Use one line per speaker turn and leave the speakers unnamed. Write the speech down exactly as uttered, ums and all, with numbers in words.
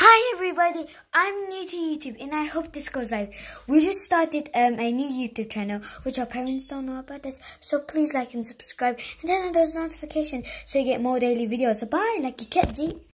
Hi everybody, I'm new to YouTube and I hope this goes live. We just started um, a new YouTube channel which our parents don't know about this, so please like and subscribe and turn on those notifications so you get more daily videos. So bye, like your cat G.